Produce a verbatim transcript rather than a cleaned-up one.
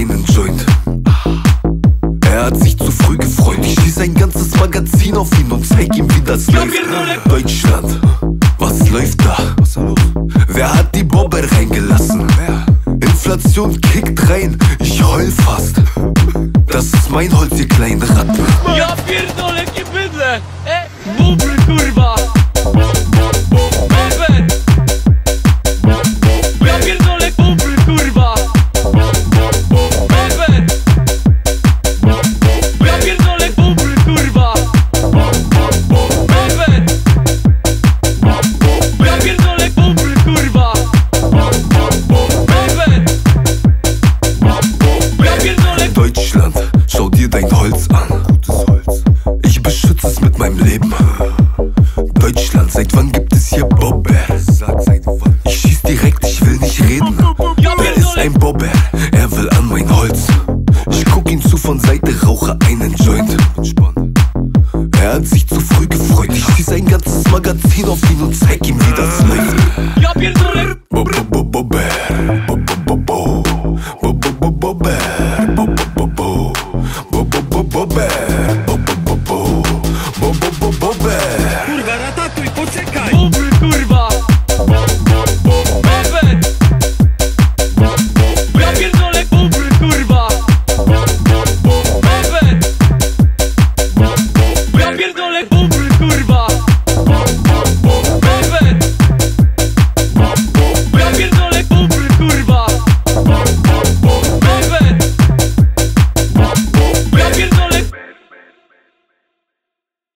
einen Joint. Er hat sich zu früh gefreut. Ich schieß ein ganzes Magazin auf ihn und zeig ihm, wie das läuft. Deutschland, was läuft da? Wer hat die Bobber reingelassen? Inflation kickt rein, ich heul fast. Das ist mein Holz, ihr kleinen Ratten. Ja pierdolę, jakie bydle! E, bubr kurwa! Bobber! Ja pierdolę, bubr kurwa! Bobber! Ja pierdolę, bubr kurwa! Bobber! Ja pierdolę, bubr kurwa! Bobber! Ja pierdolę. Deutschland, schau dir dein Holz an. Ich beschütze es mit meinem Leben. Deutschland, seit wann gibt es hier Bobber? Ich schieß direkt, ich will nicht reden. Er ist ein Bobber, er will an mein Holz. Ich guck ihn zu von Seite, rauche ein